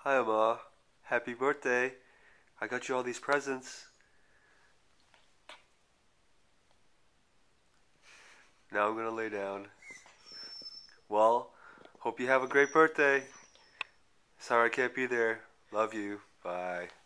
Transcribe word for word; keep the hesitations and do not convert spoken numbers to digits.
Hi, Ma. Happy birthday. I got you all these presents. Now I'm gonna lay down. Well, hope you have a great birthday. Sorry I can't be there. Love you. Bye.